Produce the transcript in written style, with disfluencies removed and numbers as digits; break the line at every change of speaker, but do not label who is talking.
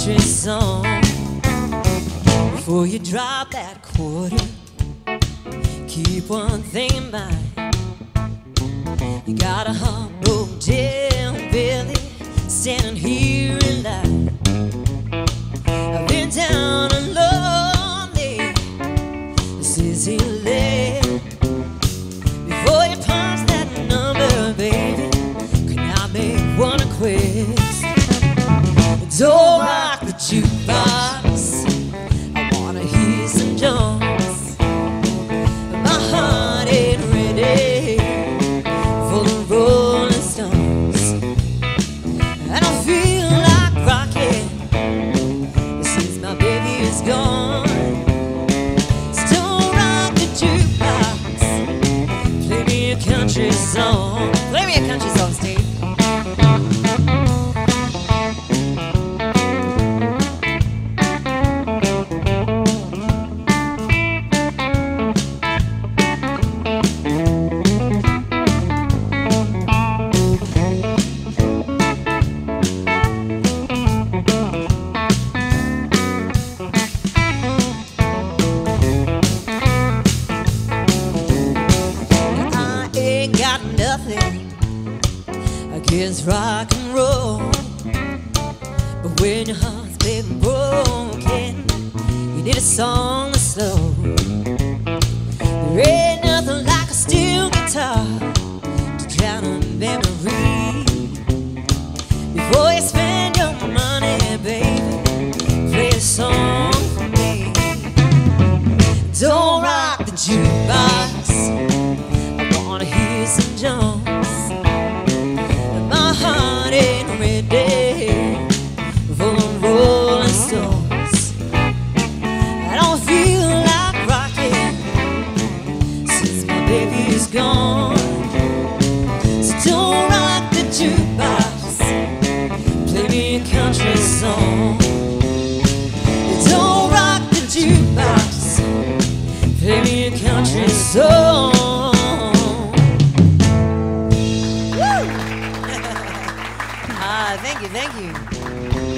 country song. Before you drop that quarter, keep one thing in mind. You got a heartbroken Billy standing here in line. I've been down and lonely, this is LA. Before you punch that number, baby, can I make one request? Don't rock the jukebox, I wanna hear some Jones. My heart ain't ready for the Rolling Stones. I don't feel like rocking since my baby is gone. So don't rock the jukebox, play me a country song. Play me a country song, Steve. Against rock and roll, but when your heart's been broken, you need a song that's slow. There ain't nothing like a steel guitar to drown a memory. Before you spend your money, baby, play a song for me. Don't rock the jukebox, I wanna hear some Jones. My heart ain't ready for the Rolling Stones. I don't feel like rocking since my baby is gone. So don't rock the jukebox, play me a country song. Don't rock the jukebox, play me a country song. Thank you, thank you.